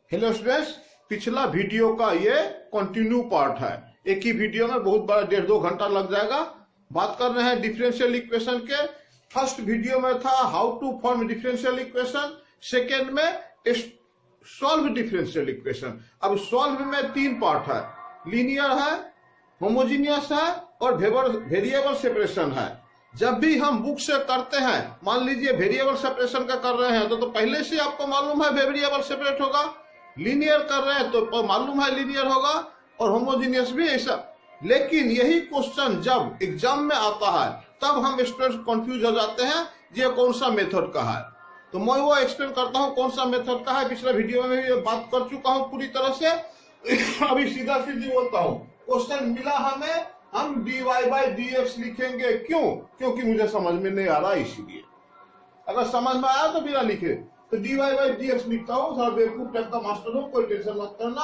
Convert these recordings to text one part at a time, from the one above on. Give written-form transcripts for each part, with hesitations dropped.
Hello students, पिछला video का ये कंटिन्यू पार्ट है। एक ही वीडियो में बहुत बड़ा 1.5-2 घंटा लग जाएगा। बात कर रहे हैं डिफरेंशियल इक्वेशन के। फर्स्ट वीडियो में था how to form differential equation, second में सॉल्व डिफरेंशियल इक्वेशन। अब सॉल्व में 3 पार्ट है, लीनियर है, होमोजीनियस है और वेरिएबल सेपरेशन है। जब भी हम बुक से करते हैं, मान लीजिए वेरिएबल सेपरेशन का कर रहे हैं तो पहले से आपको मालूम है वेरिएबल सेपरेट होगा, लीनियर कर रहे हैं तो मालूम है लीनियर होगा, और होमोजीनियस भी ऐसा। लेकिन यही क्वेश्चन जब एग्जाम में आता है तब हम स्टूडेंट्स कंफ्यूज हो जाते हैं ये कौन सा मेथड का है। तो मैं वो एक्सप्लेन करता हूँ कौन सा मेथड का है। पिछले वीडियो में भी बात कर चुका हूँ पूरी तरह से। अभी सीधा सीधी बोलता हूँ, क्वेश्चन मिला हमें, हम dy बाई dx लिखेंगे। क्यों? क्योंकि मुझे समझ में नहीं आ रहा, इसीलिए। अगर समझ में आया तो बिना लिखे तो dy बाई dx लिखता हूँ। थोड़ा बेवकूफ टाइप का मास्टर हूँ, कोई टेंशन मत करना।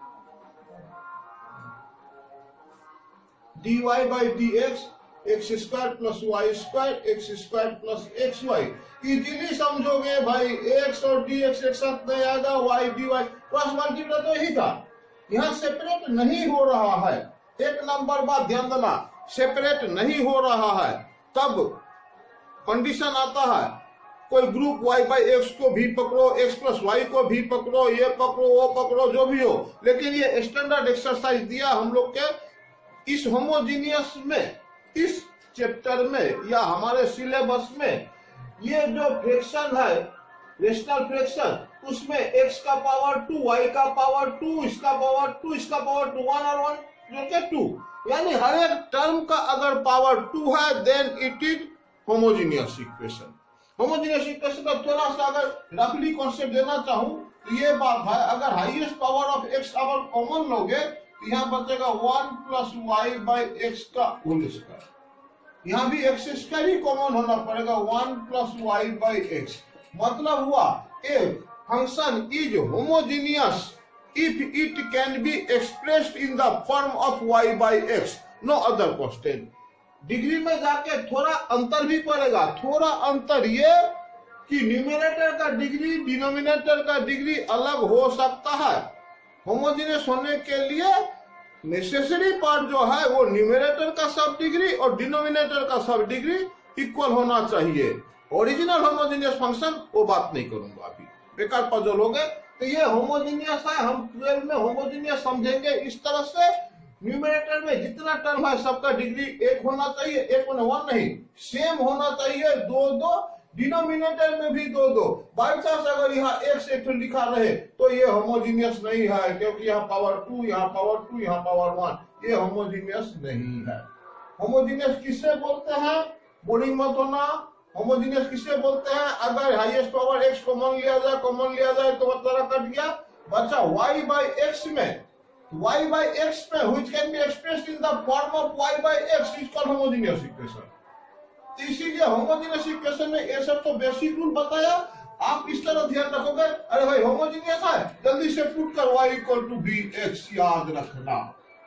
dy by dx x square plus Y square x square plus x y. Easily समझोगे भाई, x और dx एक साथ नहीं आएगा, y dy क्रॉस मल्टीप्लाई तो यही था। यहाँ सेपरेट नहीं हो रहा है। एक नंबर बात ध्यान देना, सेपरेट नहीं हो रहा है तब कंडीशन आता है, कोई ग्रुप y बाई एक्स को भी पकड़ो, x प्लस वाई को भी पकड़ो, ये पकड़ो वो पकड़ो, जो भी हो। लेकिन ये स्टैंडर्ड एक्सरसाइज दिया हम लोग के इस होमोजीनियस में, इस चैप्टर में या हमारे सिलेबस में। ये जो फ्रैक्शन है रेशनल फ्रैक्शन, उसमें x का पावर 2, y का पावर 2, इसका पावर 2, इसका पावर 2, 1 और 1 जो के 2, यानी हर एक टर्म का अगर पावर 2 है then it is homogeneous equation. Homogeneous equation का थोड़ा सा अगर रफली कॉन्सेप्ट देना चाहूं तो ये बात है, अगर हाईएस्ट पावर ऑफ x अगर कॉमन लोगे तो यहाँ बचेगा 1 प्लस वाई बाई एक्स का होल स्क्वायर। यहाँ भी एक्स स्क्वायर ही कॉमन होना पड़ेगा, 1 प्लस वाई बाई एक्स। मतलब हुआ a function is homogeneous if it can be expressed in the form of y by x, no other constant। Degree में जाके थोड़ा अंतर भी पड़ेगा। थोड़ा अंतर ये कि न्यूमरेटर का डिग्री डिनोमिनेटर का डिग्री अलग हो सकता है। होमोजीनियस होने के लिए नेसेसरी पार्ट जो है वो न्यूमरेटर का सब डिग्री और डिनोमिनेटर का सब डिग्री इक्वल होना चाहिए। ओरिजिनल होमोजीनियस फंक्शन वो बात नहीं करूंगा, अभी बेकार पजल हो गए। तो ये होमोजीनियस है, हम 12 में होमोजीनियस समझेंगे इस तरह से। न्यूमरेटर में जितना टर्म है सबका डिग्री 1 होना चाहिए, 1 होना 1 नहीं, सेम होना चाहिए, 2-2। डिनोमिनेटर में भी 2-2। बाई चांस अगर यहाँ 1 से लिखा रहे तो ये होमोजीनियस नहीं है, क्योंकि यहाँ पावर 2, यहाँ पावर 2, यहाँ पावर 1, ये होमोजीनियस नहीं है। होमोजीनियस किससे बोलते हैं? बोरिंग मत होना। होमोजीनियस किससे बोलते हैं? अगर हाईएस्ट पावर x कॉमन लिया जाए तो मतलब कट गया, बचा y बाई x में। y बाई x में which can be expressed in the form of y by x is called homogeneous equation। तो इसीलिए होमोजीनियस इक्वेशन में ये सब तो बेसिक रूल बताया। आप इस तरह ध्यान रखोगे, अरे भाई होमोजीनियस है, जल्दी से पुट कर y इक्वल टू bx। याद रखना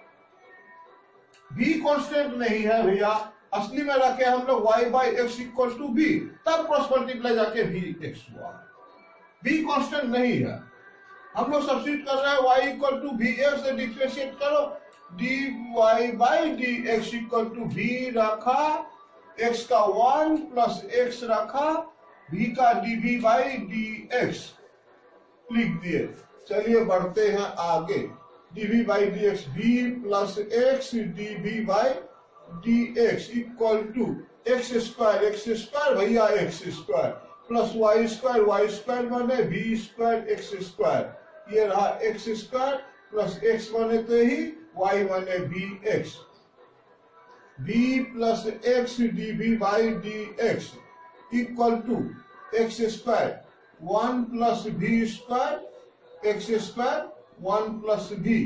b कांस्टेंट नहीं है भैया, असली में रखे हम लोग y by x equal to b, तब क्रॉस मल्टीप्लाई जाके भी एक्स हुआ। b कांस्टेंट नहीं है, हम लोग सब्स्टिट्यूट कर रहे हैं y equal to V X से डिफरेंशिएट करो, dy by D x equal to V रखा, x का 1 प्लस एक्स रखा, v का dv बाई डी एक्स लिख दिए। चलिए बढ़ते हैं आगे। dv by D X v plus X dv by dx equal to X square भैया X square plus Y square माने v स्क्वायर एक्स स्क्वायर। ये रहा एक्स स्क्वायर प्लस एक्स माने तो ही y माने bx, v plus X dv by dx equal to X square 1 plus v square x square 1 plus v।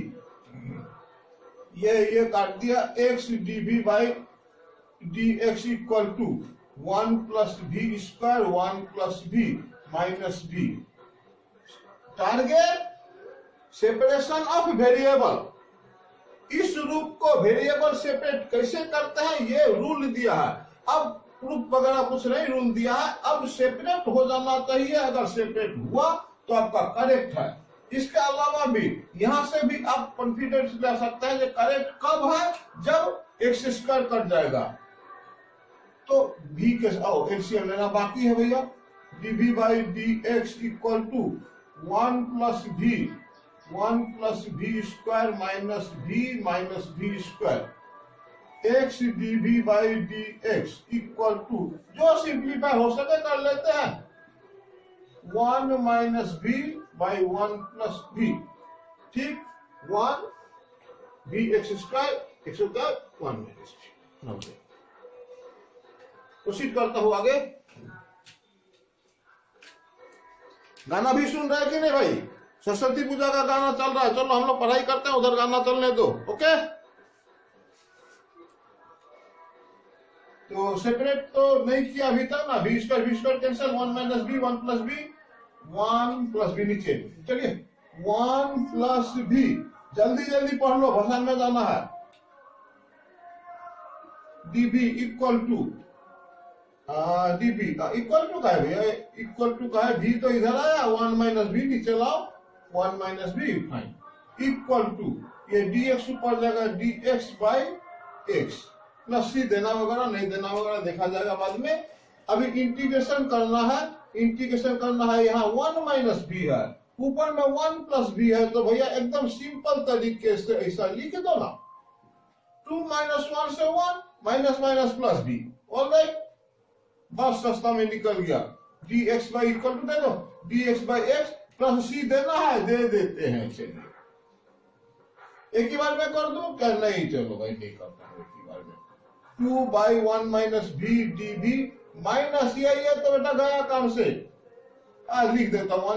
ये काट दिया, x dv by dx equal to 1 plus v square 1 plus v minus v। Target separation of variable. इस रूप को variable separate कैसे करते हैं ये रूल दिया है। अब प्रूफ वगैरह कुछ नहीं, रूल दिया है। अब सेपरेट हो जाना चाहिए, अगर सेपरेट हुआ तो आपका करेक्ट है। इसके अलावा भी यहां से भी आप कॉन्फिडेंस ले सकते हैं कि करेक्ट कब है, जब एक्स स्क्वायर कट जाएगा। तो भी के एलसीएम लेना बाकी है भैया। dv by D x equal to 1 plus V square minus V square X dv by D x equal to, जो सिंप्लीफाई हो सके कर लेते हैं, 1 माइनस भी बाई 1 प्लस भी, ठीक, 1 V X square 1 minus V. Proceed करता हूं आगे। गाना भी सुन रहे कि नहीं भाई? सरस्वती पूजा का गाना चल रहा है, चलो हम लोग पढ़ाई करते हैं, उधर गाना चलने दो। ओके, तो सेपरेट तो नहीं किया अभी तक ना, V square cancel, 1 minus V 1 plus V, 1 plus V नीचे, चलिए 1 प्लस बी, जल्दी जल्दी पढ़ लो, भाषण में जाना है। db equal to db equal to का है भैया, इक्वल टू का है, भी तो इधर आया, 1 माइनस बी नीचे लाओ, 1 minus V, fine, equal to ये dx ऊपर जाएगा dx by x, plus C देना वगैरह नहीं देना वगैरह देखा जाएगा बाद में। अभी इंटीग्रेशन करना है, यहाँ 1 माइनस बी है, ऊपर में 1 प्लस बी है, तो भैया एकदम सिंपल तरीके से ऐसा लिख दो ना, 2 माइनस 1 से 1 minus minus plus V, alright, बस सस्ता में निकल गया। dx बाई इक्वल टू दे दो, dx by X plus C देना है, दे देते हैं। चलिए एक ही बार में कर दूं क्या? नहीं, चलो भाई नहीं करता हूं एक ही बार में। 2 by 1 minus V D V minus ये तो बेटा गया काम से, लिख देता हूं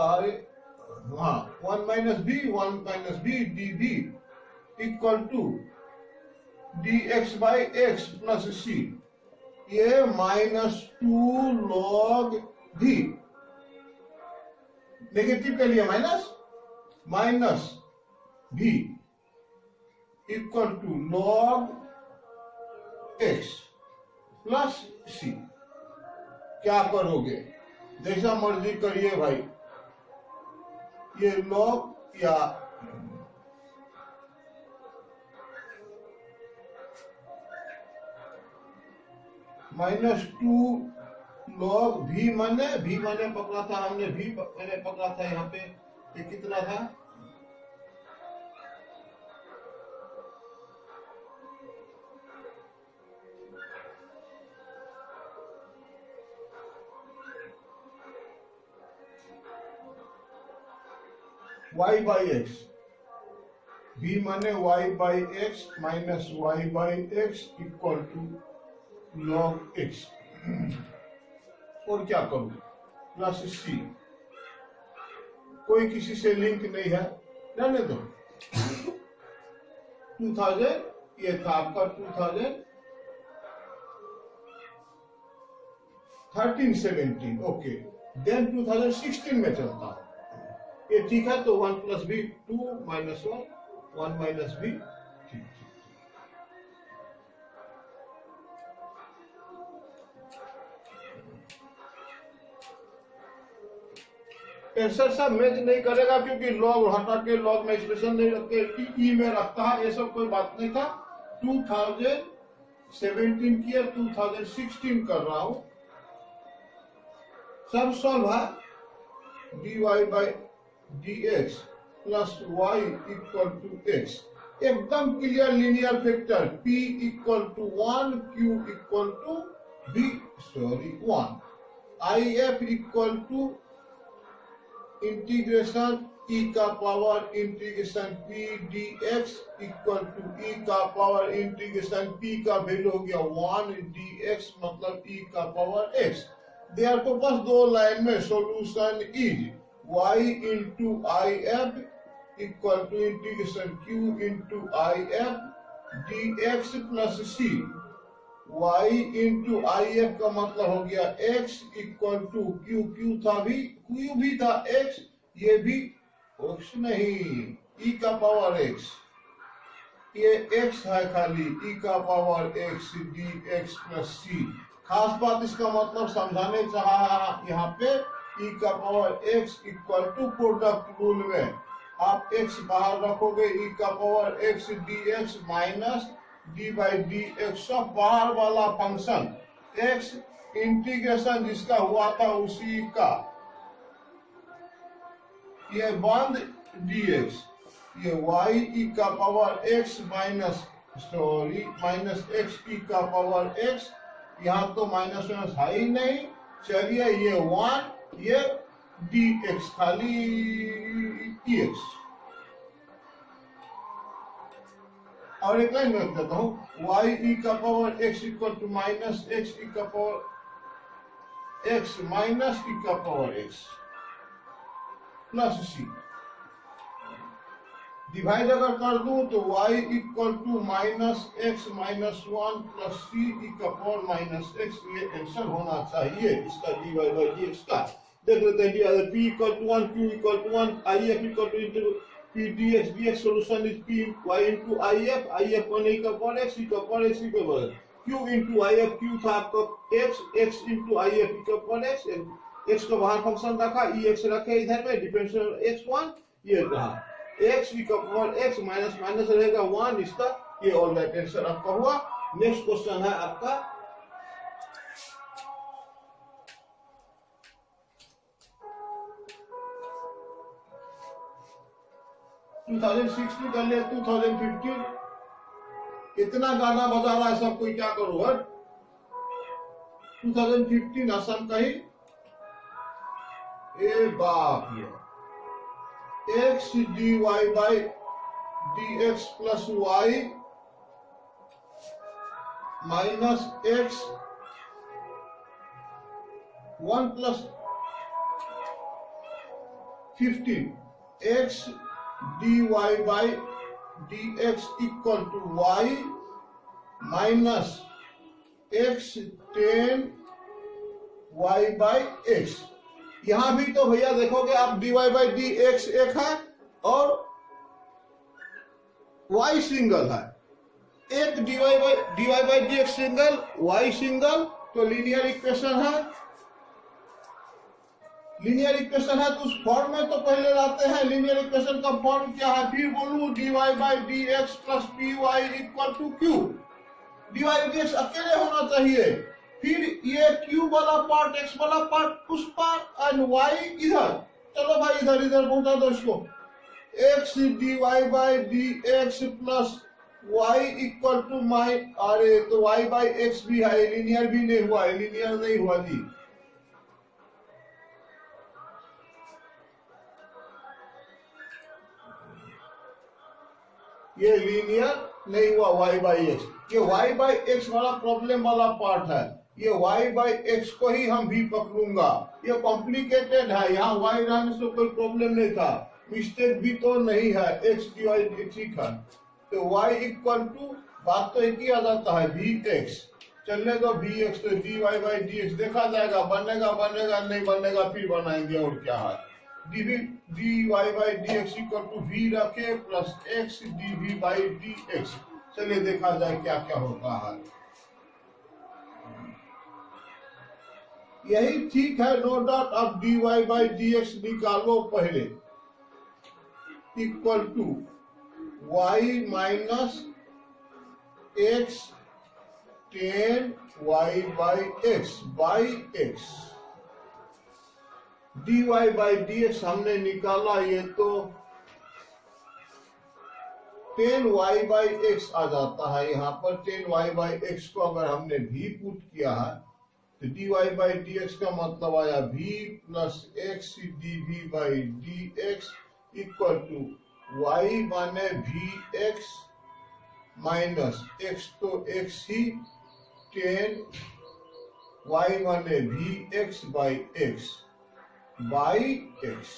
1 minus V D V equal to dx by X plus C, ये -2 log भी, नेगेटिव के लिए minus V equal to log x plus C. क्या करोगे? जैसा मर्जी करिए भाई, ये log या -2 log भी माने पकड़ा था हमने, भी मैंने पकड़ा था यहाँ पे, ये कितना था? y बाई एक्स, भी माने y by X minus y by x equal to log x, और क्या करूं? प्लस सी, कोई किसी से लिंक नहीं है, रहने दो। 2000 ये था आपका 2013-17, ओके, देन 2016 में चलता है, ये ठीक है। तो 1 plus V 2 minus 1 minus V, ठीक। आंसर सब मैच नहीं करेगा क्योंकि लॉग हटा के लॉग में एक्सप्रेशन नहीं रखते, ई में रखता है, ये सब कोई बात नहीं था। 2017 की 2016 कर रहा हूं, सब सॉल्व है। dy by dx plus y equal to x, एकदम clear linear vector, p equal to 1, q equal to 1, if equal to integration e का power integration p dx equal to e का पावर इंटीग्रेशन p का value हो गया 1 dx मतलब e का power x। Therefore बस दो लाइन में solution is y into if equal to integration q into if dx plus c। y into if का मतलब हो गया x इक्वल टू q था, भी था x, ये भी x नहीं, e का पावर x, ये x है खाली, e का power x dx plus c। खास बात इसका मतलब समझाने चाहा यहाँ पे, ई का power x equal to product rule में आप x बाहर रखोगे, ई का power x dx minus D by D X, सब बाहर वाला फंक्शन x इंटीग्रेशन जिसका हुआ था उसी का, ये बंद dx, ये y ई का power x minus minus x E का पावर x, यहाँ तो माइनस माइनस है ही नहीं, चलिए ये 1, ये dx खाली dx, और एक लाइन में देता हूँ y ई का power x equal to minus x E का पावर x माइनस ई का power x plus c, divide अगर कर दूं तो y equal to minus x minus 1 plus c E का पावर माइनस x, ये आंसर होना चाहिए इसका dy बाई dx का। देख लेते हैं p equal to 1, q equal to 1, if equal to into p dx, dx solution is p y into if, if one E का पावर x ई का पावर x ई का power q into if, q था आपका x, x into if E का power x को बाहर function रखा, ex रखे इधर में, डिफरेंशियल x1 ये रहा, x ई का पावर x माइनस माइनस रहेगा 1, इसका ये ऑल राइट आंसर आपका हुआ। नेक्स्ट क्वेश्चन है आपका कर ले 2015, इतना गाना बजा रहा है सब कोई, क्या करो हर 2015 असम का ही, ए बाप ये x dy by dx plus y minus x 1 plus 15, x dy by dx equal to y minus x 10 y by x। यहां भी तो भैया देखोगे आप dy बाई dx एक है और y सिंगल है, एक dy by dx single, y single, तो लीनियर इक्वेशन है, लीनियर इक्वेशन है तो उस फॉर्म में तो पहले लाते हैं। लीनियर इक्वेशन का फॉर्म क्या है, फिर बोलूं dy by dx plus py equal to q, dy dx अकेले होना चाहिए, फिर ये q वाला पार्ट x वाला पार्ट उस पार्ट एंड y इधर, चलो भाई इधर इधर पहुंचा दो इसको, x dy by dx plus y equal to माई, अरे तो y बाई x भी है, लीनियर भी नहीं हुआ है, लीनियर नहीं हुआ जी, ये लीनियर नहीं हुआ y बाई x, ये y बाई x वाला प्रॉब्लम वाला पार्ट है, ये y बाई x को ही हम भी पकड़ूंगा, ये कॉम्प्लिकेटेड है, यहाँ y रहने से कोई प्रॉब्लम नहीं था, मिस्टेक भी तो नहीं है, x dy ठीक है, तो y इक्वल टू बात तो एक ही आ जाता है vx, चलने दो vx, तो dy बाई dx देखा जाएगा, बनेगा बनेगा नहीं बनेगा फिर बनाएंगे, और क्या है dy by dx equal to v रखे plus x dv by dx, चलिए देखा जाए क्या क्या होता है। यही ठीक है, नो डाउट। अब dy बाई dx निकालो पहले, equal to y minus x 10 y by x by x, dy by dx हमने निकाला, ये तो 10y बाई x आ जाता है, यहाँ पर 10y बाई x को अगर हमने v पुट किया है तो dy बाई dx का मतलब आया v plus x dv by dx equal to y माने vx माइनस x तो x ही 10 y माने vx by x by x।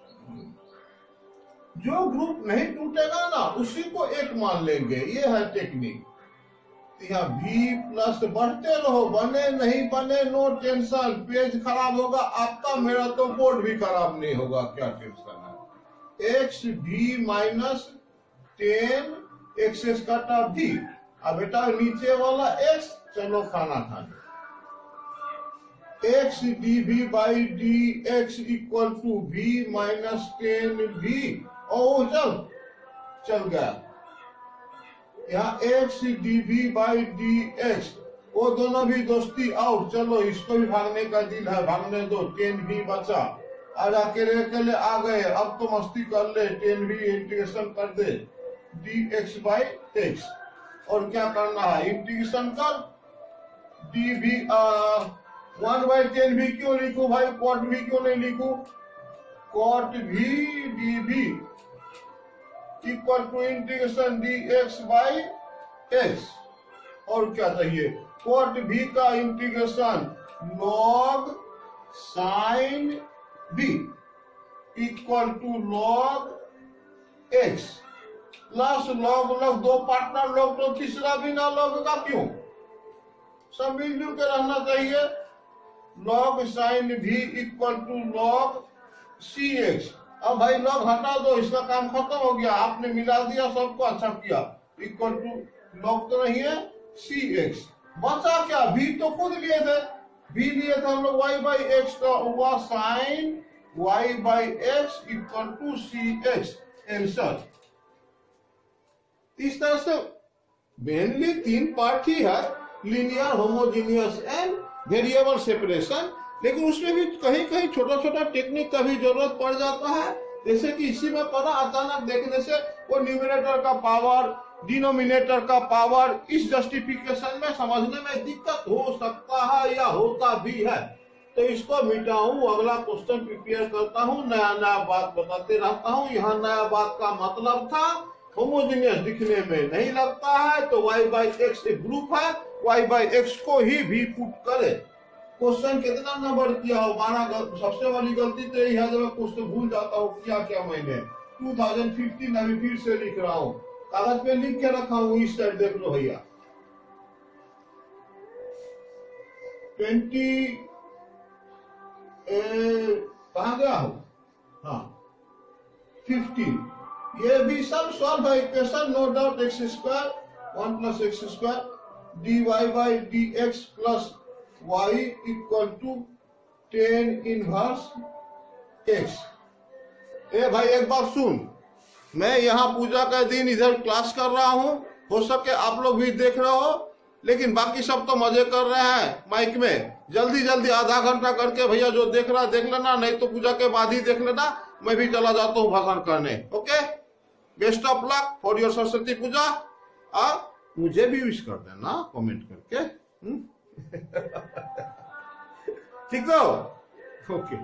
जो ग्रुप नहीं टूटेगा ना उसी को एक मान लेंगे, ये है टेक्निक। यहाँ v प्लस बढ़ते रहो, बने नहीं बने नो टेंशन, पेज खराब होगा आपका, मेरा तो बोर्ड भी खराब नहीं होगा, क्या टेंशन है। x v माइनस 10 एक्स काटा v, अब बेटा नीचे वाला x, चलो खाना खाने, X dv by dx equal to v minus 10v। ओ चल गया यहाँ x dv बाई dx, वो दोनों भी दोस्ती आउट। चलो इसको भी भागने का दिल है, भागने दो। 10v बचा और अकेले अकेले आ गए। अब तो मस्ती कर ले, 10v इंटीग्रेशन कर दे dx बाई x। और क्या करना है, इंटीग्रेशन कर dv 1/10v क्यों लिखूं भाई, cot v क्यों नहीं लिखूं, cot v dv equal to integration dx by x। और क्या चाहिए, cot v का integration log sin v equal to log x plus log दो पार्टनर log तो तीसरा बिना log का क्यों, सब मिलजुल के रहना चाहिए। log sin v equal to log cx। अब भाई log हटा दो, इसका काम खत्म हो गया, आपने मिला दिया सबको, अच्छा किया। इक्वल टू log तो नहीं है cx, बचा क्या, v तो खुद लिए थे, v लिए थे हम लोग y बाई एक्स, का हुआ sin y by x equal to cx। Answer इस तरह से मेनली 3 पार्ट ही है, linear, homogeneous and variable separation. लेकिन उसमें भी कहीं कहीं छोटा छोटा टेक्निक का भी जरूरत पड़ जाता है। जैसे कि इसी में पढ़ा, अचानक देखने से वो न्यूमरेटर का पावर, डिनोमिनेटर का पावर, इस जस्टिफिकेशन में समझने में दिक्कत हो सकता है या होता भी है। तो इसको मिटाऊं, अगला क्वेश्चन प्रिपेयर करता हूं, नया नया बात बताते रहता हूं। यहाँ नया बात का मतलब था होमोजेनियस दिखने में नहीं लगता है तो y बाई एक्स एक ग्रुप है, y बाई एक्स को ही भी पुट करे। क्वेश्चन कितना नंबर किया हो, 12। सबसे बड़ी गलती तो यही है जब मैं क्वेश्चन भूल जाता हूँ क्या मैंने 2015 अभी फिर से लिख रहा हूँ, कागज पे लिख के रखा हूँ, इस साइड देख लो भैया। 20 कहाँ गया हो, हाँ 15। ये भी सब सॉल्व है equation, no doubt. X square 1 plus X square dy by dx plus y equal to 10 inverse x। ए भाई एक बात सुन, मैं यहाँ पूजा का दिन इधर क्लास कर रहा हूँ, हो सके आप लोग भी देख रहे हो, लेकिन बाकी सब तो मजे कर रहे हैं माइक में। जल्दी जल्दी आधा घंटा करके भैया जो देख रहा देख लेना, नहीं तो पूजा के बाद ही देख लेना, मैं भी चला जाता हूँ भाषण करने। Okay, best of luck for your Saraswati Puja. मुझे भी विश कर देना कमेंट करके। ठीक है, ओके।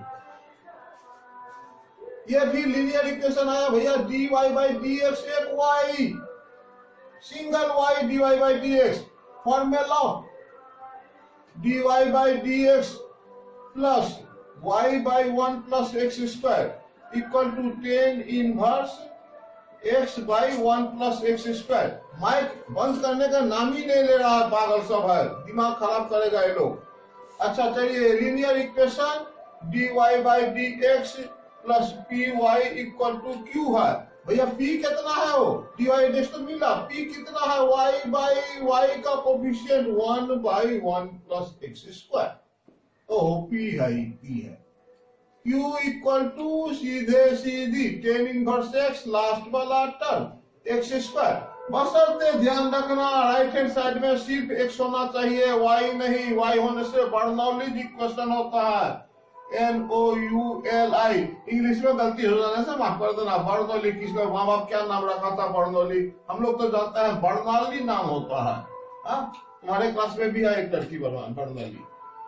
ये भी लीनियर इक्वेशन आया भैया, dy बाई dx एक y, single y dy by dx। Formula dy by dx plus y by 1 plus X square equal to 10 inverse x by 1 plus X square. Mic बंद करने का नाम ही नहीं ले रहा है, पागल सब है, दिमाग खराब करेगा ये लोग। अच्छा चलिए, linear equation dy by dx plus py equal to q है। भैया p कितना है, वो dy dx तो मिला, p कितना है, y बाई y का coefficient 1 by 1 plus X square. ओह p है, p है। q इक्वल टू सीधे सीधी 10 इनवर्स x, लास्ट वाला टर्म एक्स स्क्वायर। बशर्ते ध्यान रखना राइट हैंड साइड में सिर्फ x होना चाहिए, y नहीं, y होने से बर्नौली इक्वेशन होता है, NOULI। इंग्लिश में गलती हो जाने से माफ कर देना। बर्नौली किसका माँ बाप क्या नाम रखा था, बर्नौली, हम लोग तो जानते हैं बर्नौली नाम होता है। तुम्हारे क्लास में भी है एक लड़की बर्नौली।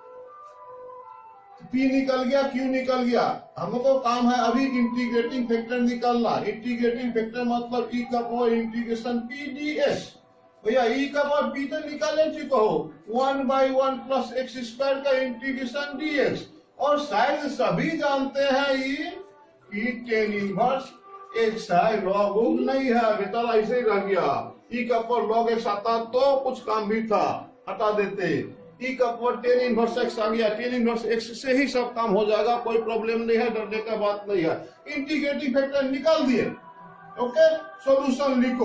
P निकल गया, Q निकल गया, हम लोग को काम है अभी इंटीग्रेटिंग फैक्टर निकालना। इंटीग्रेटिंग फैक्टर मतलब e का पावर इंटीग्रेशन p ds। भैया e का पावर p तो निकाले चुके हो, 1 बाई 1 प्लस एक्स स्क्वायर का इंटीग्रेशन dx। और शायद सभी जानते हैं ये कि 10 इनवर्स x है, लॉग नहीं है, बेचारा ऐसे ही रह गया। e का पावर लॉग x आता तो कुछ काम भी था, हटा देते। e का पावर 10 इनवर्स x आ गया, 10 इनवर्स x से ही सब काम हो जाएगा, कोई प्रॉब्लम नहीं है, डरने का बात नहीं है। इंटीग्रेटिंग फैक्टर निकाल दिए। ओके, सॉल्यूशन लिखो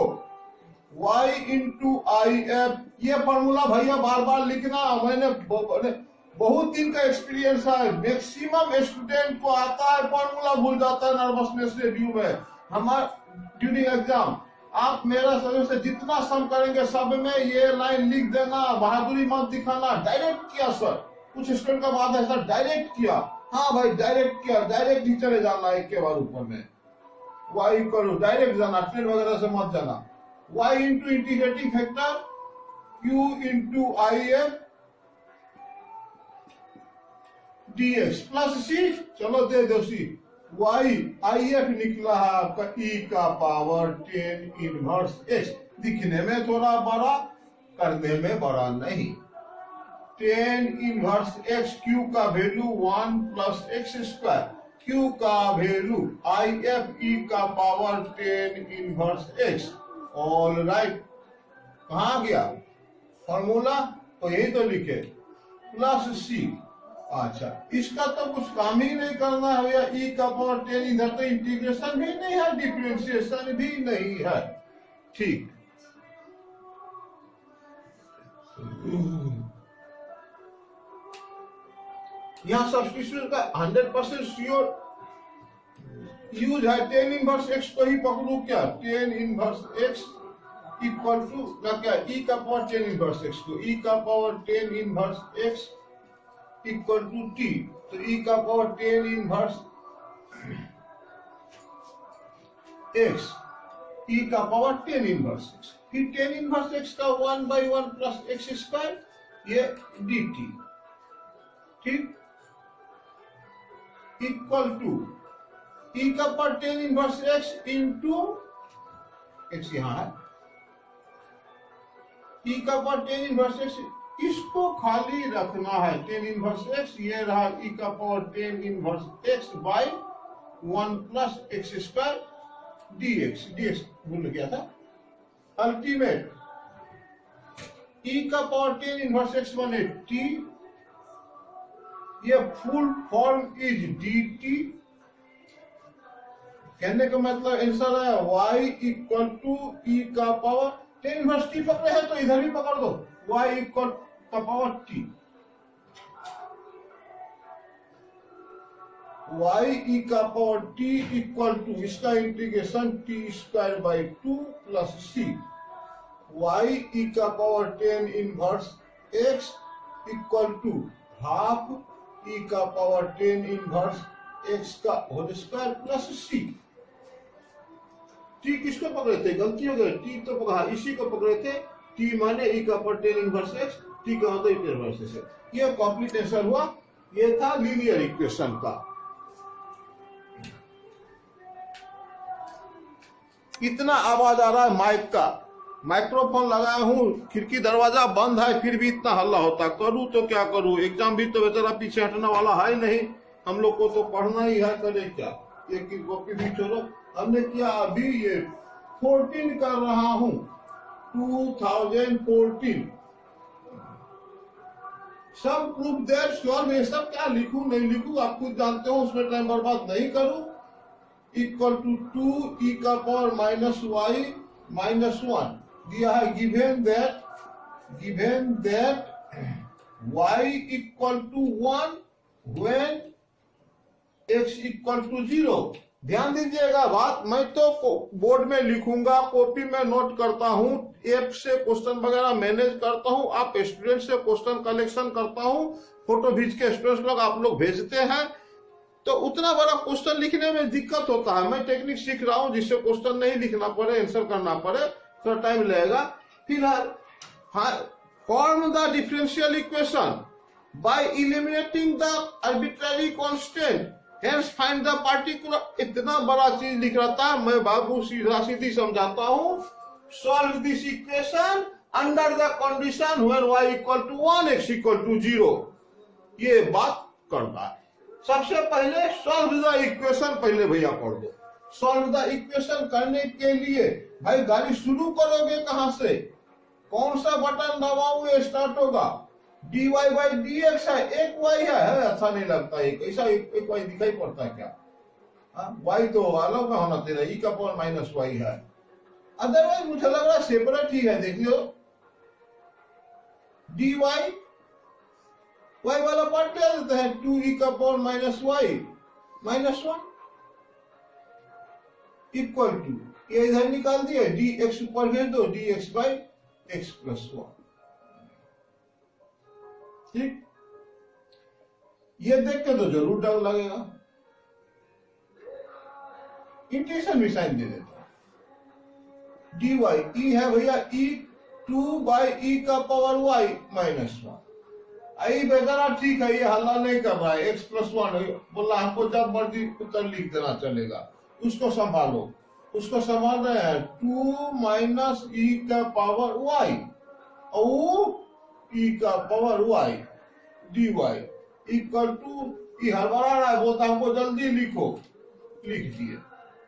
y इंटू आई एफ। ये फॉर्मूला भैया बार बार लिखना, मैंने बहुत दिन का एक्सपीरियंस है, मैक्सिमम स्टूडेंट को आता है, फॉर्मूला भूल जाता है नर्वसनेस से ड्यू में। हमारा ड्यूरिंग एग्जाम आप मेरा समय से जितना सम करेंगे सब में ये लाइन लिख देना, बहादुरी मत दिखाना। डायरेक्ट किया सर, कुछ स्टूडेंट का बात है सर डायरेक्ट किया, हाँ भाई डायरेक्ट किया, डायरेक्ट ही चले जाना एक के बाद ऊपर में। वाई करो डायरेक्ट जाना, ट्रेड वगैरह से मत जाना। Y into integrating factor Q into I F dx plus C, चलो दे दो सी। y आई एफ निकला है आपका e का पावर 10 इनवर्स x, दिखने में थोड़ा बड़ा, करने में बड़ा नहीं। 10 इनवर्स x, q का value 1 plus X square, q का वैल्यू आई एफ e का power 10 inverse x। All right, कहा गया फॉर्मूला, तो यही तो लिखे प्लस सी। अच्छा, इसका तो कुछ काम ही नहीं करना है भैया, e का पावर 10, इधर तो इंटीग्रेशन भी नहीं है, डिफरेंशिएशन भी नहीं है। ठीक, यहाँ सब्स्टिट्यूशन का 100% श्योर यूज है। 10 इनवर्स x को ही पकड़ू क्या, 10 इनवर्स x इक्वल टू क्या, e का पावर 10 इनवर्स x को e का power 10 inverse x equal to t, तो e का पावर 10 इनवर्स x, e का पावर 10 इनवर्स x, फिर 10 इनवर्स x का 1/1 प्लस एक्स स्क्वायर, ये dt, ठीक, इक्वल टू e का power 10 inverse x into x, यहां है e का पावर 10 इनवर्स x, इसको खाली रखना है 10 इनवर्स x, ये रहा e का power 10 inverse x by 1 plus X square dx भूल गया था। अल्टीमेट e का पावर 10 इनवर्स x बने t, ये फुल फॉर्म इज dt, कहने का मतलब आंसर है y इक्वल टू e का पावर 10 इनवर्स t पकड़े है तो इधर भी पकड़ दो, y इक्वल का पावर t, y e का पावर t इक्वल टू इसका integration t square by 2 plus c, y e का power 10 inverse x equal to half e का पावर 10 इनवर्स x का whole square plus c। t किसको पकड़े थे, गलती हो गई, t तो पकड़ा, इसी को पकड़े थे, t माने e का पावर 10 इनवर्स x, t का होता है इनवर्स से। ये कंप्लीट आंसर हुआ, ये था लीनियर इक्वेशन का। इतना आवाज आ रहा है माइक का, माइक्रोफोन लगाया हूं, खिड़की दरवाजा बंद है, फिर भी इतना हल्ला होता, करूं तो क्या करूं, एग्जाम भी तो बेचारा पीछे हटने वाला है नहीं, हम लोग को तो पढ़ना ही है, करे क्या, एक की कॉपी भी छोड़ो। हमने किया अभी ये 14 कर रहा हूं, 2014, सब प्रूफ देयर श्योर, ये सब क्या लिखूं नहीं लिखूं आप खुद जानते हो, उसमें टाइम बर्बाद नहीं करूं। इक्वल टू 2 e का पावर माइनस y माइनस 1 दिया है, given that y equal to 1 when x equal to 0। ध्यान दीजिएगा बात, मैं तो बोर्ड में लिखूंगा, कॉपी में नोट करता हूं, ऐप से क्वेश्चन वगैरह मैनेज करता हूं, आप स्टूडेंट से क्वेश्चन कलेक्शन करता हूं, फोटो खींच के स्टूडेंट्स लोग आप लोग भेजते हैं, तो उतना बड़ा क्वेश्चन लिखने में दिक्कत होता है। मैं टेक्निक सीख रहा हूं जिससे क्वेश्चन नहीं लिखना पड़े, आंसर करना पड़े, थोड़ा टाइम लगेगा। फिलहाल form the differential equation by eliminating the arbitrary constant, hence find the particular. इतना बड़ा चीज लिख रहा था, मैं बाबू सीधा सीधी समझाता हूं। Solve this equation under the condition when y equal to 1 x equal to 0, ये बात करता है। सबसे पहले सॉल्व द इक्वेशन पहले भैया पढ़ दो। सॉल्व द इक्वेशन करने के लिए भाई गाड़ी शुरू करोगे कहां से, कौन सा बटन दबाओगे स्टार्ट होगा, dy बाई dx है, एक y है, अच्छा नहीं लगता, एक ऐसा एक y दिखाई पड़ता है क्या, y तो अलग का होना चाहिए, e का पावर माइनस y है, अदरवाइज मुझे लग रहा है सेपरेट ही है। देख लो dy y वाला पार्ट ले लेते हैं, 2e का power minus y minus 1 equal to, ये इधर निकाल दिए, dx ऊपर भेज दो, dx बाई x प्लस 1। ठीक, ये देख के तो जरूर डर लगेगा, इंटीग्रेशन भी साइन दे देता है। dy e है भैया e 2 बाई e का पावर y माइनस 1। आई बेचारा ठीक है, ये हल्ला नहीं कर रहा है, x प्लस 1 बोला, हमको जब मर्जी उत्तर लिख देना चलेगा, उसको संभालो, उसको संभाल रहे हैं। 2 माइनस e का पावर y और e का power y dy equal to, ये हड़बड़ा रहा है, बोलता हमको जल्दी लिखो, लिख दिए।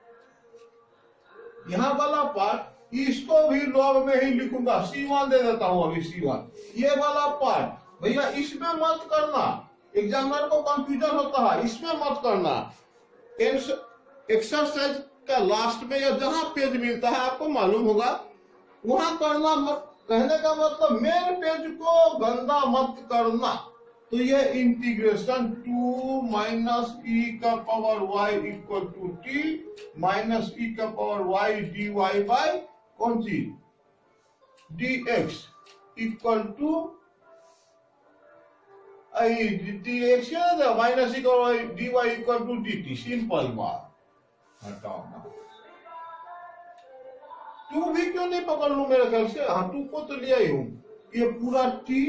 यहाँ वाला पार्ट इसको भी लॉग में ही लिखूंगा, C1 दे देता हूं अभी C1। ये वाला पार्ट भैया इसमें मत करना, एग्जामिनर को कंफ्यूजन होता है, इसमें मत करना। एक्सरसाइज का लास्ट में या जहां पेज मिलता है आपको मालूम होगा, वहां करना। कहने का मतलब मेन पेज को गंदा मत करना। तो ये इंटीग्रेशन 2 माइनस e का power y equal to t minus e का पावर y dy बाई कौन सी dx equal to dx minus e का dy equal to dt। Simple बात, हटाओ ना। 2 भी क्यों नहीं पकड़ लू मेरे ख्याल से, हाँ 2 को तो लिया ही हूं। ये पूरा t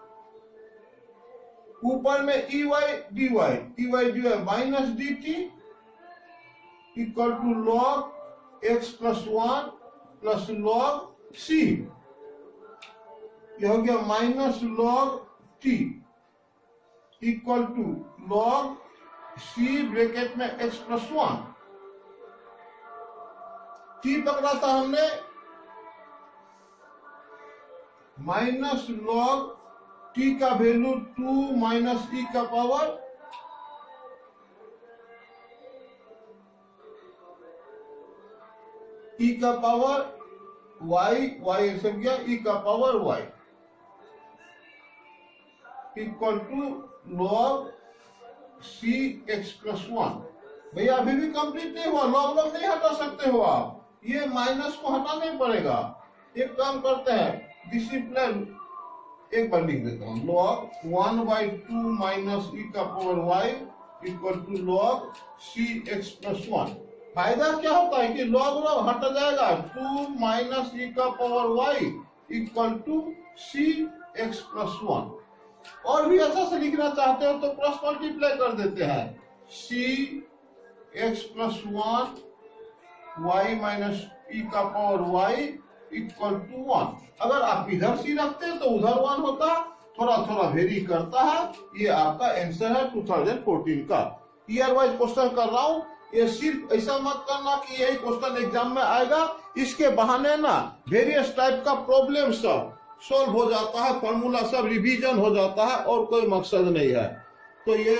ऊपर में ey dy minus dt equal to log x plus 1 plus log c, यह हो गया minus log t equal to log c bracket में x प्लस 1। t पकड़ा था हमने माइनस लॉग t का वैल्यू 2 माइनस e का पावर e का पावर y सब गया e का power y equal to log c x plus 1। भैया अभी भी कंप्लीट नहीं हुआ, लॉग नहीं हटा सकते हो आप, ये माइनस को हटाना पड़ेगा। एक काम करते हैं, डिसिप्लिन एक बार लिख देता हूं, लॉग 1/2 माइनस e का power y equal to log c x plus 1। फायदा क्या होता है कि लॉग हट जाएगा, 2 माइनस e का power y equal to c x plus 1। और भी अच्छा से लिखना चाहते हो तो क्रॉस मल्टीप्लाई कर देते हैं, c x plus 1 y minus e का पावर y इक्वल टू 1। अगर आप इधर सी रखते हैं तो उधर 1 होता, थोड़ा थोड़ा वेरी करता है। ये आपका आंसर है 2014 का। ईयर वाइज क्वेश्चन कर रहा हूँ, ये सिर्फ ऐसा मत करना कि यही क्वेश्चन एग्जाम में आएगा, इसके बहाने ना वेरियस टाइप का प्रॉब्लम सब सॉल्व हो जाता है, फॉर्मूला सब रिवीजन हो जाता है और कोई मकसद नहीं है। तो ये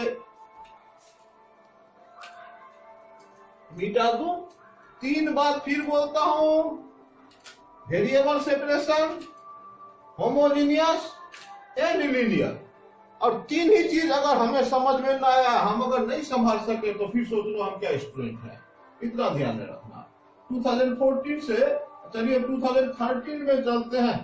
मिटा दूं, 3 बार फिर बोलता हूं, variable separation, homogeneous and linear. और 3 ही चीज अगर हमें समझ में ना आया, हम अगर नहीं संभाल सके तो फिर सोच लो हम क्या स्टूडेंट हैं। इतना ध्यान में रखना। 2014 से चलिए 2013 में चलते हैं।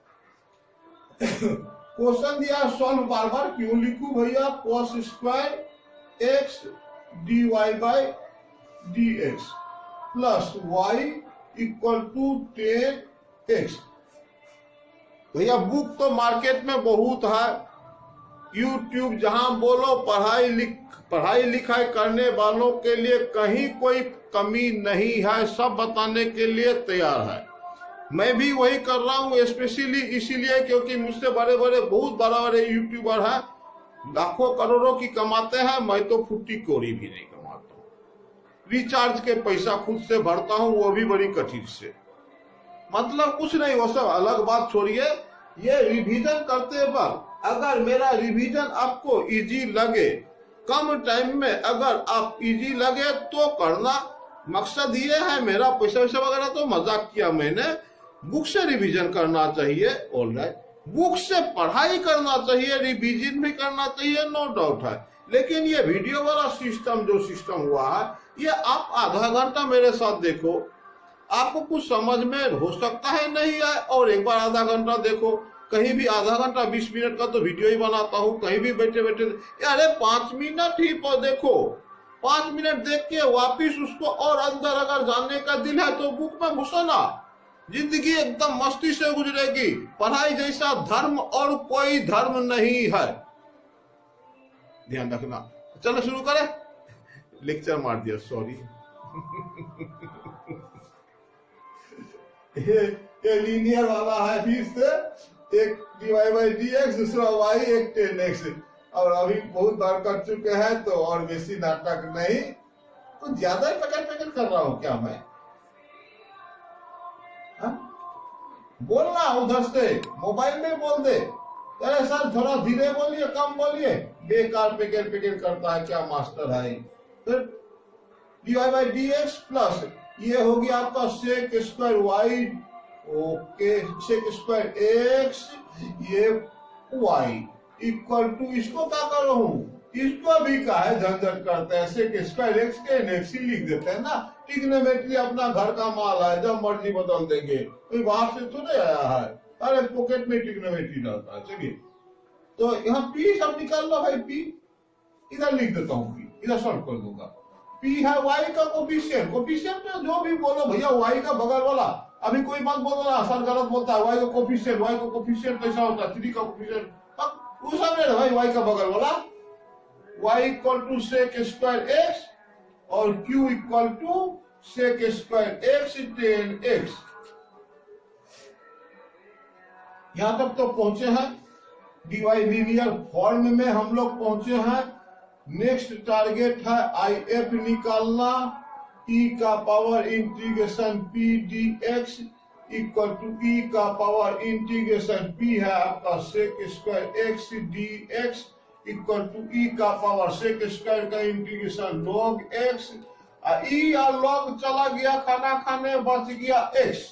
क्वेश्चन दिया सॉल्व, बार बार क्यों लिखूं भैया, cos square x dy by dx plus y equal to 10x। भैया बुक तो मार्केट में बहुत है, यूट्यूब जहां बोलो पढ़ाई लिखाई करने वालों के लिए कहीं कोई कमी नहीं है, सब बताने के लिए तैयार है। मैं भी वही कर रहा हूँ, स्पेशली इसीलिए क्योंकि मुझसे बड़े बहुत बड़े यूट्यूबर हैं, लाखों करोड़ों की कमाते हैं, मैं तो फुट्टी कोड़ी भी नहीं कमाता हूँ। रिचार्ज के पैसा खुद से भरता हूँ, वो भी बड़ी कठिन से। मतलब कुछ नहीं, वो सब अलग बात छोड़िए। ये रिवीजन करते वक्त अगर मेरा रिवीजन आपको इजी लगे, कम टाइम में अगर आप इजी लगे तो करना। मकसद ये है मेरा, पैसा वगैरह तो मजाक किया मैंने, बुक से रिवीजन करना चाहिए। ऑलराइट, बुक से पढ़ाई करना चाहिए, रिवीजन भी करना चाहिए, नो डाउट है। लेकिन ये वीडियो वाला सिस्टम जो सिस्टम हुआ है, ये आप आधा घंटा मेरे साथ देखो, आपको कुछ समझ में हो सकता है नहीं है, और एक बार आधा घंटा देखो। कहीं भी आधा घंटा 20 मिनट का तो वीडियो ही बनाता हूँ, कहीं भी बैठे बैठे अरे 5 मिनट ही पर देखो, 5 मिनट देख के वापिस उसको और अंदर अगर जानने का दिल है तो बुक में घुसो ना, जिंदगी एकदम मस्ती से गुजरेगी। पढ़ाई जैसा धर्म और कोई धर्म नहीं है, ध्यान रखना। चलो शुरू करें, लेक्चर मार दिया, सॉरी। ये लीनियर वाला है, फिर से एक dy/dx, दूसरा y, एक 10x। और अभी बहुत बार कर चुके हैं तो और बेसी नाटक नहीं, तो ज्यादा ही पकड़ कर रहा हूं क्या मैं? बोलना उधर से, मोबाइल में बोल दे, अरे सर थोड़ा धीरे बोलिए, कम बोलिए, बेकार पेकेट करता है क्या मास्टर है। फिर dy/dx प्लस ये हो गया आपका sec² y, okay, sec² x, ये y इक्वल टू, इसको क्या कर रहा हूं, इसको भी का है झंझट करते हैं, sec² x के नेक्स्ट ही लिख देते हैं ना। ट्रिग्नोमेट्री अपना घर का माल है, जब मर्जी बदल देंगे, कोई बाहर से थोड़े आया है। अरे पॉकेट में ट्रिग्नोमेट्री रहता है। चलिए, तो यहाँ p सब निकाल लो भाई, p इधर लिख देता हूँ, p इधर सॉल्व कर दूंगा। p है y का कोफिशिएंट, कोफिशिएंट में जो भी बोलो भैया, y का बगल वाला, अभी कोई मत बोलो ना सर गलत बोलता है, y का कोफिशिएंट कैसा होता है, 3 का कोफिशिएंट उस भाई, y का बगल वाला, y equal to sec² x और q equal to sec² x 10x। यहां तक तो पहुंचे हैं, dy लीनियर फॉर्म में हम लोग पहुंचे हैं। नेक्स्ट टारगेट है IF निकालना, e का power integration p dx equal to e का पावर इंटीग्रेशन p है आपका sec² x dx equal to e का पावर sec² का इंटीग्रेशन log x। e और log चला गया खाना खाने, बच गया x।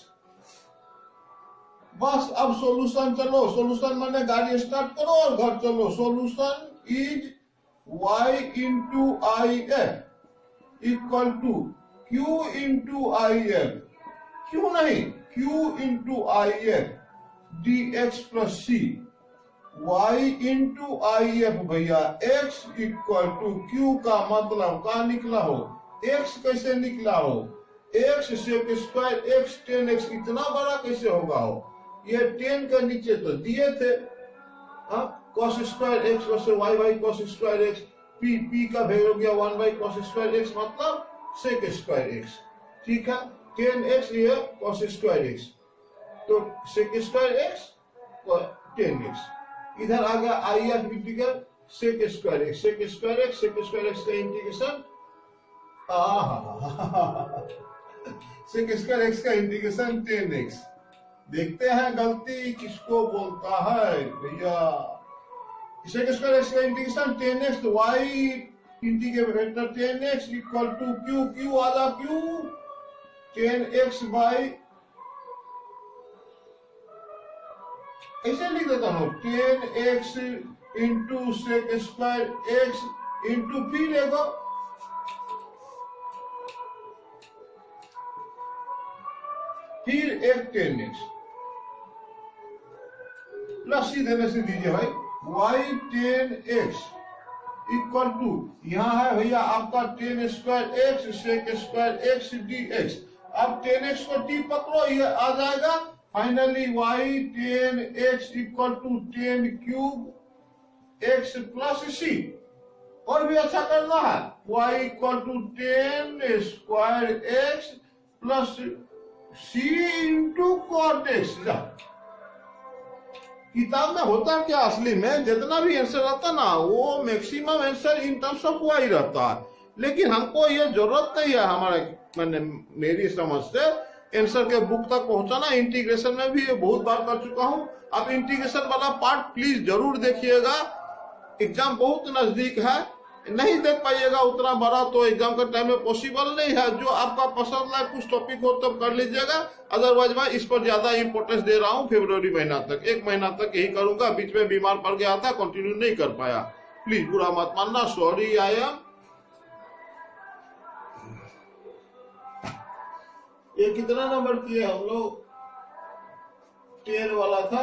बस अब सॉल्यूशन चलो, सॉल्यूशन मैंने गाड़ी स्टार्ट करो और घर चलो। Solution is y into if equal to q into if, क्यों नहीं, q into if dx plus c, y into if भैया x इक्वल टू q का मतलब का निकला हो, x कैसे निकला हो, x sec² x 10x, इतना बड़ा कैसे होगा हो, ये 10 के नीचे तो दिए थे, cos² x वैसे y cos² x, p का वैल्यू हो गया 1 cos² x मतलब sec² x, ठीक है। 10x ये cos² x, तो sec² x 10x, इधर आ गया IF इंटीग्रल sec² x का इंटीग्रेशन, sec² x का इंटीग्रेशन 10x। देखते हैं गलती किसको बोलता है भैया। sec² x का इंटीग्रेशन 10x, तो y integrator 10x equal to q आधा q 10x बाई, ऐसे लिख देता हूँ 10x into sec² x into फिर एगो फिर एक 10x प्लस सीधे में से दीजिए भाई, y 10x इक्वल टू, यहाँ है भैया आपका 10² x sec² x dx। अब 10x को t पकड़ो, ये आ जाएगा finally y 10x equal to 10 cube x plus c। और भी अच्छा करना है, y equal to 10² x plus c into cot x। किताब में होता क्या, असली में जितना भी आंसर रहता ना, वो maximum answer in terms of y रहता है, लेकिन हमको ये जरूरत नहीं है, हमारे मैंने मेरी समझ से आंसर के बुक तक पहुंचाना। इंटीग्रेशन में भी ये बहुत बार कर चुका हूं। अब इंटीग्रेशन वाला पार्ट प्लीज जरूर देखिएगा, एग्जाम बहुत नजदीक है, नहीं देख पाइएगा उतना बड़ा, तो एग्जाम के टाइम में पॉसिबल नहीं है। जो आपका पसंद है कुछ टॉपिक हो तो कर लीजिएगा, अदरवाइज मैं इस पर ज्यादा इंपोर्टेंस दे रहा हूँ। फरवरी महीना तक, 1 महीना तक यही करूंगा। बीच में बीमार पड़ गया था, कंटिन्यू नहीं कर पाया, प्लीज बुरा मत मानना, सॉरी आई एम। ये कितना नंबर किए हम लोग? 10 वाला था,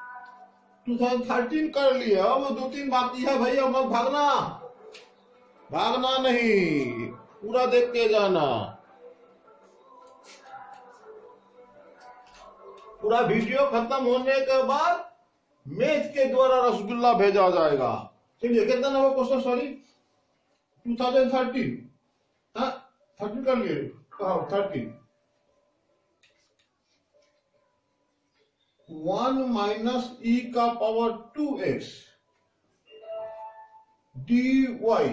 2013 कर लिया। अब 2-3 बाकी है भैया, मत भागना, भागना नहीं, पूरा देख के जाना। पूरा वीडियो खत्म होने के बाद मैथ के द्वारा रसगुल्ला भेजा जाएगा। चलिए, कितना नंबर क्वेश्चन? सॉरी 2013, हाँ 13 कर लिए, 13। 1 माइनस e का power 2x dy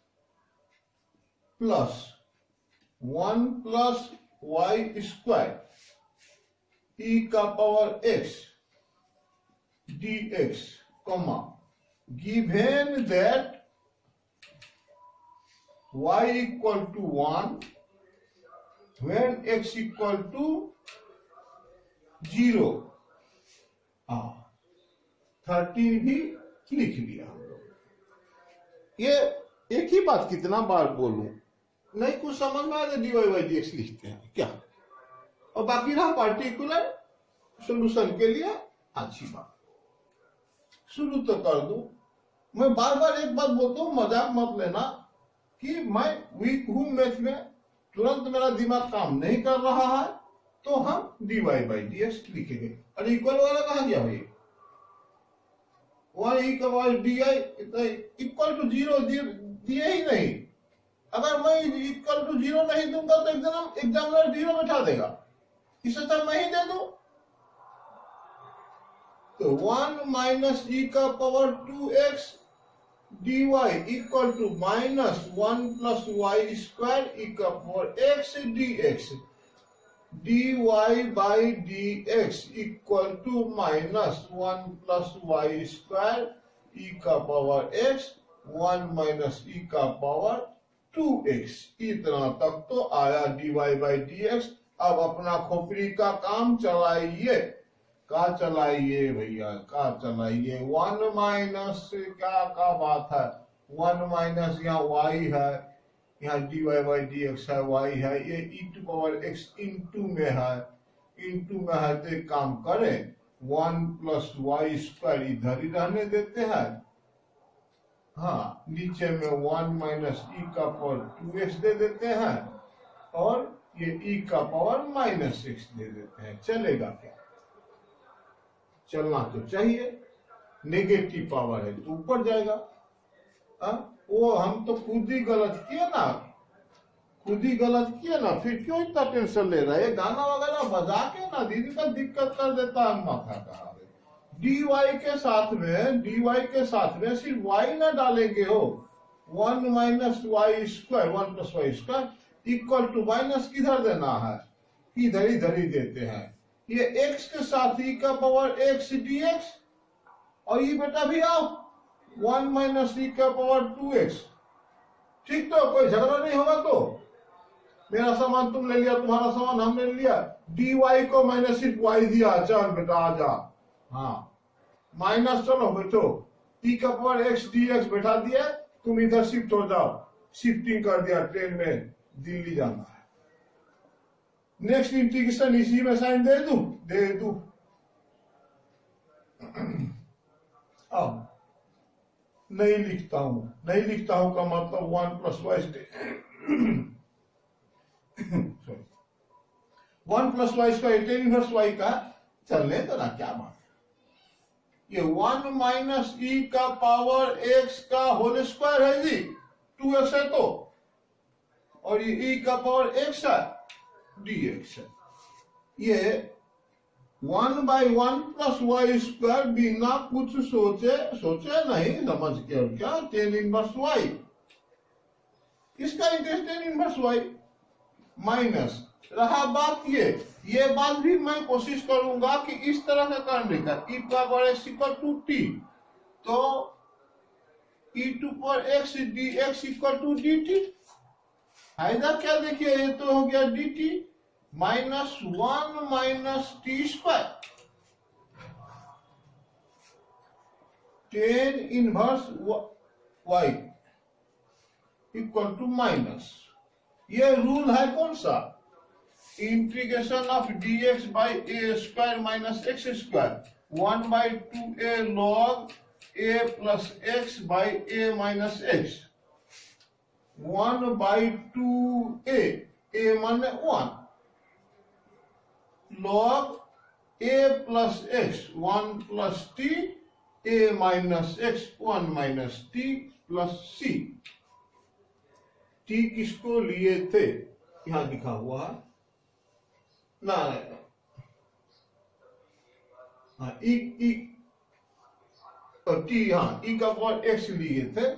plus 1 plus y square e का power x dx, comma, given that y equal to 1 when x equal to 0। 13 भी लिख लिया हम लोग। ये एक ही बात कितना बार बोलूं, नहीं कुछ समझ में आए तो dy बाई dx लिखते हैं क्या, और बाकी रहा पार्टिकुलर सोल्यूशन के लिए अच्छी बात। शुरू तो कर दूं। मैं बार बार एक बात बोलता हूं, मजाक मत लेना कि मैं वीक हूं मैथ में, तुरंत मेरा दिमाग काम नहीं कर रहा है, तो हम dy बाई dx लिखेंगे। अरे इक्वल वाला कहां गया भाई? 1 e का पावर डी इक्वल टू 0 दिए ही नहीं। अगर मैं इक्वल टू 0 नहीं दूंगा तो एग्जामिनर 0 बैठा देगा, इससे तो मैं ही दे दूं। तो 1 माइनस e का power 2x dy equal to minus 1 plus y square e का power x dx, dy by dx equal to minus 1 plus y square e का पावर x 1 माइनस e का पावर 2x। इतना तक तो आया dy by dx। अब अपना खोपड़ी का काम चलाइए, का चलाइए भैया, का चलाइए। 1 माइनस क्या का बात है, 1 माइनस यहाँ y है, यहाँ dy बाई dx है, y है, ये e to power x into में है, इंटू में है। तो एक काम करें, 1 प्लस y स्क्वायर इधर ही रहने देते हैं, हाँ नीचे में 1 माइनस e का पावर 2x दे देते हैं, और ये e का पावर माइनस x दे देते हैं। चलेगा क्या? चलना तो चाहिए, नेगेटिव पावर है तो ऊपर जाएगा। वो हम तो खुद ही गलत किए ना, खुद ही गलत किए ना, फिर क्यों इतना टेंशन ले रहा है? गाना वगैरह बजा के ना दीदी का दिक्कत कर देता है माथा का। dy के साथ में, dy के साथ में सिर्फ y ना डालेंगे हो, 1 minus y square 1 plus y square equal to minus किधर देना है, इधर इधर ही देते हैं। ये x के साथ e का पावर x dx, और ये बेटा भी आओ 1 माइनस e का पावर 2x। ठीक, तो कोई झगड़ा नहीं होगा। तो मेरा सामान तुम ले लिया, तुम्हारा सामान हमने लिया, dy को मैंने सिर्फ y दिया, चल बेटा आ जा, हाँ माइनस चलो बैठो, e का पावर x dx बैठा दिया, तुम इधर शिफ्ट हो जाओ, शिफ्टिंग कर दिया, ट्रेन में दिल्ली जाना है। नेक्स्ट इंटीग्रेशन इसी में साइन दे दूं, दे दूं। अब नहीं लिखता हूं, नहीं लिखता हूं का मतलब 1 plus y 1 plus y square tan inverse y का चलने तो ना, क्या बात है। ये 1 माइनस e का पावर x का होल स्क्वायर है जी, 2x है तो, और ये e का पावर x है dx है। ये 1 बाई 1 प्लस y स्क्वायर बिना कुछ सोचे नहीं, समझ के, और क्या tan इनवर्स y, इसका interest tan inverse y minus. रहा बात ये बात भी मैं कोशिश करूंगा कि इस तरह का करने का, e power x equal to t, तो ई टू पर x d x equal to d t. फायदा क्या देखिए, ये तो हो गया d t minus 1 minus t square tan inverse y equal to minus, ये रूल है कौन सा, integration of dx by a square minus x square 1/2a log a plus x by a minus x 1/2a, a माने 1 log a plus x 1 plus t a minus x 1 minus t plus c। t किसको लिए थे, यहां लिखा हुआ है ना, हाँ ई और टी, हाँ ई का पावर एक्स लिए थे,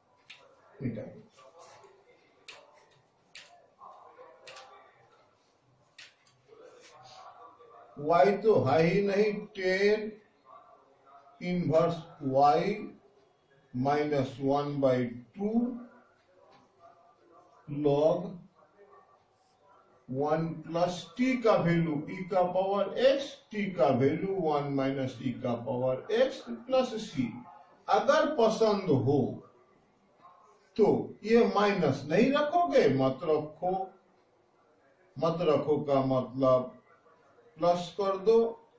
वाई तो है ही नहीं, tan inverse y minus 1/2 log 1 plus t का वैल्यू ई का पावर एक्स, टी का वैल्यू 1 माइनस ई का पावर एक्स प्लस सी। अगर पसंद हो तो ये माइनस नहीं रखोगे, मत रखो, मत रखो का मतलब प्लस कर दो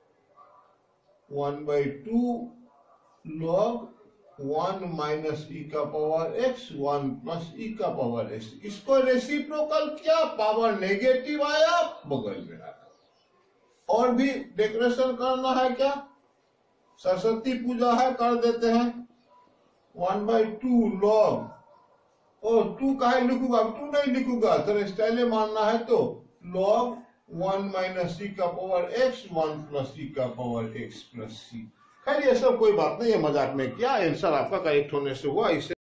1/2 लॉग 1 माइनस ई का पावर एक्स 1 प्लस ई का पावर एक्स। इसको रेसिप्रोकल किया, पावर नेगेटिव आया, बगल में आया। और भी डेकोरेशन करना है क्या, सरस्वती पूजा है, कर देते हैं 1/2 लॉग, और 2 का है लिखूंगा, 2 नहीं लिखूंगा, तो स्टाइल मानना है तो लॉग 1 माइनस ई का पावर एक्स 1 प्लस ई का पावर एक्स प्लस सी। खैर ये सब कोई बात नहीं है, मजाक में किया, आंसर आपका करेक्ट होने से हुआ। इसे